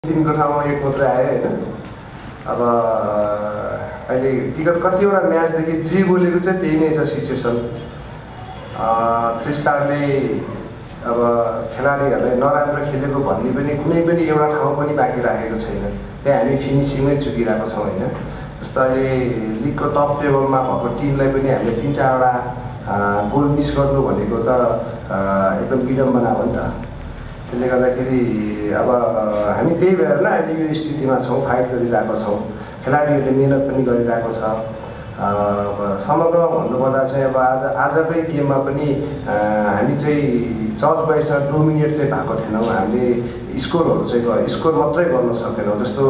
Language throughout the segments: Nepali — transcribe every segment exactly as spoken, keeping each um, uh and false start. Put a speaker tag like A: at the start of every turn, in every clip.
A: तिनको ठाउँमा एक मात्रै आयो हैन। अब अहिले विगत कतिवटा म्याचदेखि जे बोलेको छ त्यही नै छ सिचुएसन। थ्री स्टारले अब खेलाडीहरूलाई नराम्रो खेलेको भन्ने पनि कुनै पनि एउटा ठाउँ पनि बाँकी राखेको छैन। त्यहाँ हामी फिनिसिङमै चुकिरहेको छौँ हैन। जस्तो अहिले लिगको टप टेबलमा भएको टिमलाई पनि हामीले तिन चारवटा गोल मिस गर्नु भनेको त एकदम विडम्बना हो नि त। त्यसले गर्दाखेरि अब हामी त्यही भएर नै अहिले यो स्थितिमा छौँ, फाइट गरिरहेको छौँ। खेलाडीहरूले मिहिनेत पनि गरिरहेको छ। समग्रमा भन्नुपर्दा चाहिँ अब आज आजकै गेममा पनि हामी चाहिँ जज बाइसँग डोमिनेट चाहिँ भएको थिएनौँ। हामीले स्कोरहरू चाहिँ स्कोर मात्रै गर्न सकेनौँ। जस्तो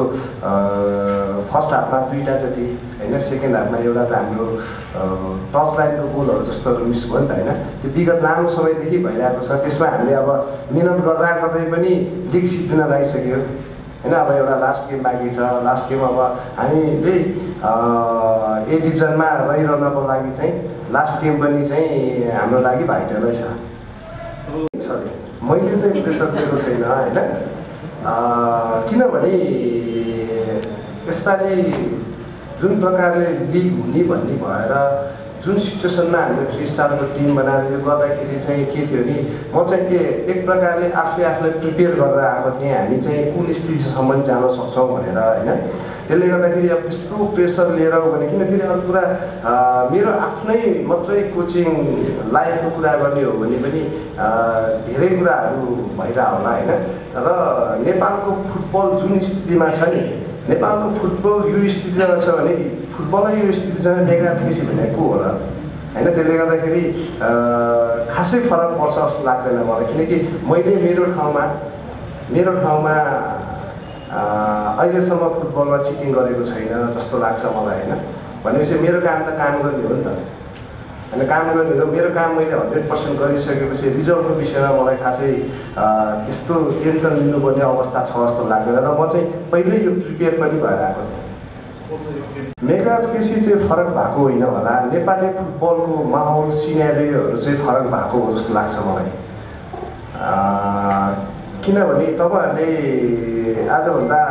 A: फर्स्ट हाफमा दुईवटा जति होइन, सेकेन्ड हाफमा एउटा त हाम्रो टच लाइनको गोलहरू जस्तो मिस भयो नि त होइन। त्यो विगत लामो समयदेखि भइरहेको छ। त्यसमा हामीले अब मिहिनेत गर्दा गर्दै पनि लिग जित्न लागिसक्यो होइन। अब एउटा लास्ट गेम बाँकी छ। लास्ट गेम अब हामीले ए डिभिजनमा रहिरहनको लागि चाहिँ लास्ट गेम पनि चाहिँ हाम्रो लागि भाइटलै छ। सरी मैले चाहिँ प्रेसर दिएको छैन होइन। किनभने यसपालि जुन प्रकारले लिग हुने भन्ने भएर जुन सिचुएसनमा हामीले थ्री स्टारको टिम बनाएर यो गर्दाखेरि चाहिँ के थियो नि, म चाहिँ के एक प्रकारले आफै आफूलाई प्रिपेयर गरेर आएको थिएँ हामी चाहिँ कुन स्थितिसम्म जान सक्छौँ भनेर होइन। त्यसले गर्दाखेरि अब त्यस्तो प्रेसर लिएर भने किन फेरि अरू कुरा मेरो आफ्नै मात्रै कोचिङ लाइफको कुरा गर्ने हो भने पनि धेरै कुराहरू भइरह होला होइन। र नेपालको फुटबल जुन स्थितिमा छ नि, नेपालको फुटबल यो स्थितिमा छ भने फुटबलै यो स्थिति छ भने मेघराज केसी भने को हो र होइन। त्यसले गर्दाखेरि खासै फरक पर्छ जस्तो लाग्दैन मलाई। किनकि मैले मेरो ठाउँमा मेरो ठाउँमा अहिलेसम्म फुटबलमा चिटिङ गरेको छैन जस्तो लाग्छ मलाई होइन। भनेपछि मेरो काम त काम गर्ने हो नि त होइन। काम गर्ने हो, मेरो काम मैले हन्ड्रेड पर्सेन्ट गरिसकेपछि रिजल्टको विषयमा मलाई खासै त्यस्तो टेन्सन लिनुपर्ने अवस्था छ जस्तो लाग्दैन। र म चाहिँ पहिल्यै यो प्रिपेयर पनि भएर आएको थिएँ। मेघराज केसी चाहिँ फरक भएको होइन होला, नेपाली फुटबलको माहौल सिनेरियोहरू चाहिँ फरक भएको हो जस्तो लाग्छ मलाई। किनभने तपाईँहरूले आजभन्दा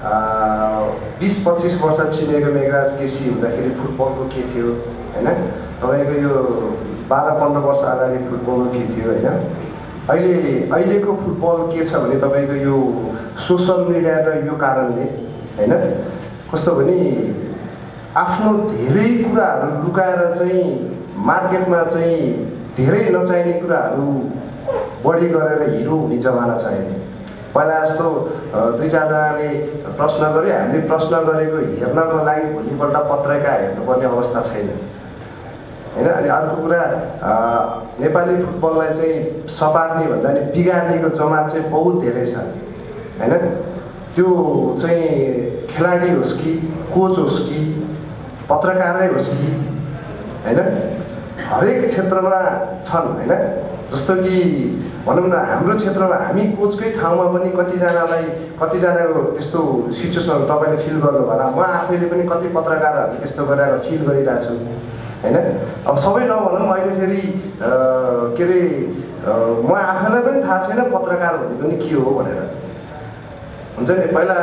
A: बिस पच्चिस वर्ष चिनेको मेघराज केसी हुँदाखेरि फुटबलको के थियो होइन। तपाईँको यो बाह्र पन्ध्र वर्ष अगाडि फुटबलको के थियो होइन। अहिले अहिलेको फुटबल के छ भने तपाईँको यो सोसल मिडिया र यो कारणले होइन कस्तो भने आफ्नो धेरै कुराहरू लुकाएर चाहिँ मार्केटमा चाहिँ धेरै नचाहिने कुराहरू बढी गरेर हिरो हुने जमाना छ अहिले। पहिला जस्तो दुई चारजनाले प्रश्न गरे, हामीले प्रश्न गरेको हेर्नको लागि भोलिपल्ट पत्रिका हेर्नुपर्ने अवस्था छैन होइन। अनि अर्को कुरा नेपाली फुटबललाई चाहिँ सपार्ने भन्दा नि बिगार्नेको जमात चाहिँ बहुत धेरै छ होइन। त्यो चाहिँ खेलाडी होस् कि कोच होस् कि पत्रकारै होस् कि होइन, हरेक क्षेत्रमा छन् होइन। जस्तो कि भनौँ न हाम्रो क्षेत्रमा हामी कोचकै ठाउँमा पनि कतिजनालाई कतिजनाको त्यस्तो सिचुएसनहरू तपाईँले फिल गर्नु होला। म आफैले पनि कति पत्रकारहरू त्यस्तो गरेर फिल गरिरहेको छु होइन। अब सबै नभनौँ अहिले फेरि के अरे म आफैलाई पनि थाहा छैन पत्रकार भनेको नि के हो भनेर हुन्छ नि। पहिला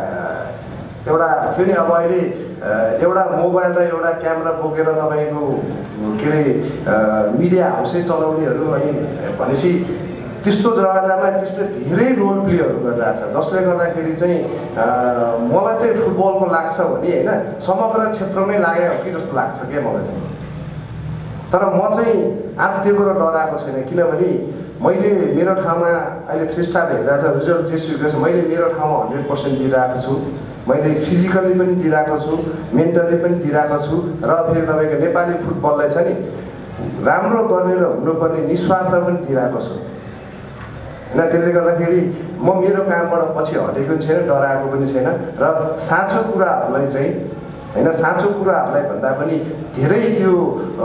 A: एउटा थियो नि, अब अहिले एउटा मोबाइल र एउटा क्यामेरा बोकेर तपाईँको के अरे मिडिया हाउसै चलाउनेहरू है भनेपछि त्यस्तो जमानामा त्यस्तो धेरै रोल प्लेहरू गरिरहेछ। जसले गर्दाखेरि चाहिँ मलाई चाहिँ फुटबलको लाग्छ भने होइन समग्र क्षेत्रमै लाग्यो हो कि जस्तो लाग्छ क्या मलाई चाहिँ। तर म चाहिँ आत्तिएको र डराएको छैन। किनभने मैले मेरो ठाउँमा अहिले थ्री स्टार हेरिरहेको छ, रिजल्ट जेसुकै छ, मैले मेरो ठाउँमा हन्ड्रेड पर्सेन्ट दिइरहेको छु। मैले फिजिकली पनि दिइरहेको छु, मेन्टली पनि दिइरहेको छु। र फेरि तपाईँको नेपाली फुटबललाई छ नि राम्रो गर्ने र हुनुपर्ने निस्वार्थ पनि दिइरहेको छु होइन। त्यसले गर्दाखेरि म मेरो कामबाट पछि हटेको पनि छैन, डराएको पनि छैन। र साँचो कुराहरूलाई चाहिँ होइन साँचो कुराहरूलाई भन्दा पनि धेरै त्यो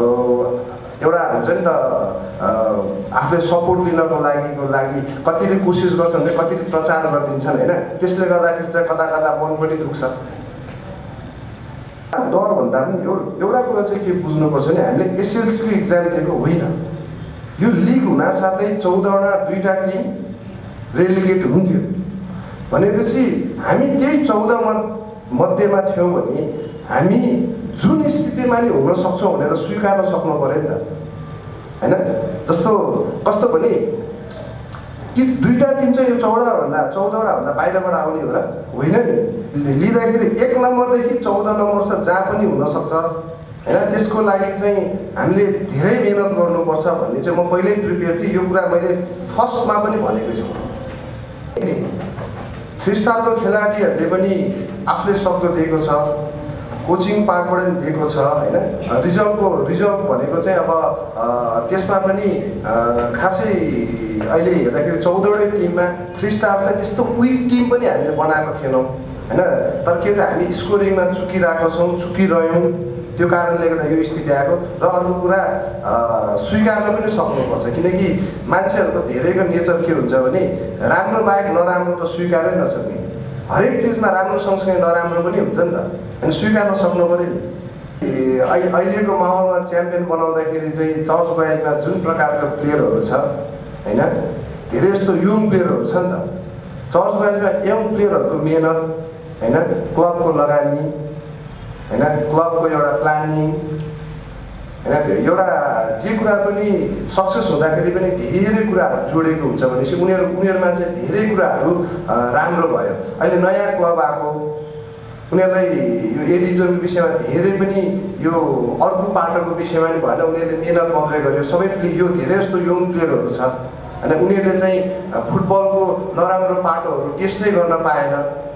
A: एउटा हुन्छ नि त आफूले सपोर्ट लिनको लागिको लागि कतिले कोसिस गर्छन् भने कतिले प्रचार गरिदिन्छन् होइन। त्यसले गर्दाखेरि चाहिँ कता कता मन पनि दुख्छ। डर भन्दा पनि एउटा कुरा चाहिँ के बुझ्नुपर्छ भने हामीले एसएलसीको इक्जाम दिएको होइन। यो लिग हुनासाथै चौधवटा दुईवटा टिम रेलिगेट हुन्थ्यो। भनेपछि हामी त्यही चौध मध्येमा थियौँ भने हामी जुन स्थितिमा नि हुन सक्छौँ भनेर स्वीकार्न सक्नु पऱ्यो नि त हैन। जस्तो कस्तो भने कि दुईवटा टिम चाहिँ यो चौधवटा भन्दा चौधवटा भन्दा बाहिरबाट आउने हो र होइन नि। लिँदाखेरि एक नम्बरदेखि चौध नम्बरसम्म जहाँ पनि हुनसक्छ होइन। त्यसको लागि चाहिँ हामीले धेरै मेहनत गर्नुपर्छ भन्ने चाहिँ म पहिल्यै प्रिपेयर थिएँ। यो कुरा मैले फर्स्टमा पनि भनेको छु। थ्री स्टारको खेलाडीहरूले पनि आफूले सक्दो दिएको छ, कोचिङ पार्टबाट पनि दिएको छ होइन। रिजल्टको रिजल्ट भनेको चाहिँ अब त्यसमा पनि खासै अहिले हेर्दाखेरि चौधवटै टिममा थ्री स्टार चाहिँ त्यस्तो विक टिम पनि हामीले बनाएको थिएनौँ होइन। तर के त हामी स्कोरिङमा चुकिरहेको छौँ, चुकिरह्यौँ, त्यो कारणले गर्दा यो स्थिति आएको। र अर्को कुरा स्वीकार्न पनि सक्नुपर्छ, किनकि मान्छेहरूको धेरैको नेचर के हुन्छ भने राम्रो बाहेक नराम्रो त स्वीकारै नसक्ने। हरेक चिजमा राम्रो सँगसँगै नराम्रो पनि हुन्छ नि त, अनि स्वीकार्न सक्नु पऱ्यो नि। अहिले अहिलेको माहौलमा च्याम्पियन बनाउँदाखेरि चाहिँ चर्च बयाजमा जुन प्रकारको प्लेयरहरू छ होइन, धेरै जस्तो यङ प्लेयरहरू छ नि त। चर्च बयाजमा यङ प्लेयरहरूको मेहनत होइन, क्लबको लगानी होइन, क्लबको एउटा प्लानिङ होइन, एउटा जे कुरा पनि सक्सेस हुँदाखेरि पनि धेरै कुराहरू जोडेको हुन्छ भनेपछि उनीहरू उनीहरूमा चाहिँ धेरै कुराहरू राम्रो भयो। अहिले नयाँ क्लब आएको, उनीहरूलाई यो एडिटरको विषयमा धेरै पनि यो अर्को पाटोको विषयमा नि भएन, उनीहरूले मेहनत मात्रै गर्यो। सबै प्ले यो धेरै जस्तो यङ प्लेयरहरू छ होइन, उनीहरूले चाहिँ फुटबलको नराम्रो पाटोहरू टेस्टै गर्न पाएन।